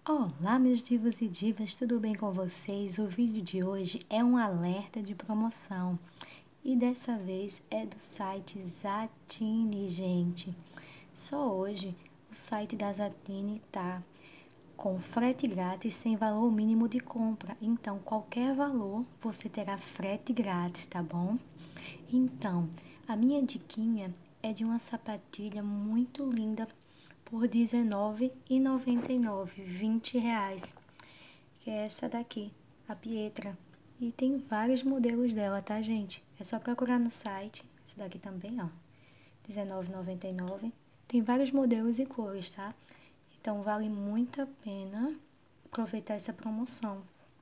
Olá, meus divos e divas, tudo bem com vocês? O vídeo de hoje é um alerta de promoção e dessa vez é do site Zattini, gente. Só hoje o site da Zattini tá com frete grátis sem valor mínimo de compra, então qualquer valor você terá frete grátis, tá bom? Então, a minha diquinha é de uma sapatilha muito linda por R$19,99, R$20, que é essa daqui, a Pietra. E tem vários modelos dela, tá, gente? É só procurar no site. Essa daqui também, ó, R$19,99. Tem vários modelos e cores, tá? Então, vale muito a pena aproveitar essa promoção.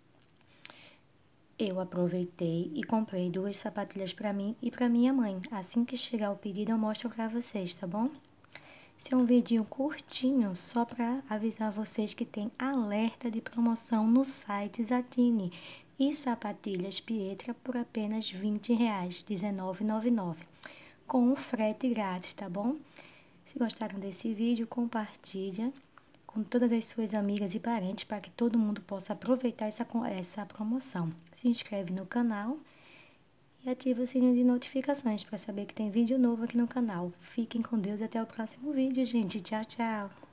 Eu aproveitei e comprei duas sapatilhas para mim e para minha mãe. Assim que chegar o pedido, eu mostro para vocês, tá bom? Esse é um vidinho curtinho, só para avisar vocês que tem alerta de promoção no site Zattini e sapatilhas Pietra por apenas R$20, R$19,99, com um frete grátis, tá bom? Se gostaram desse vídeo, compartilha com todas as suas amigas e parentes para que todo mundo possa aproveitar essa promoção. Se inscreve no canal e ativa o sininho de notificações para saber que tem vídeo novo aqui no canal. Fiquem com Deus e até o próximo vídeo, gente. Tchau, tchau!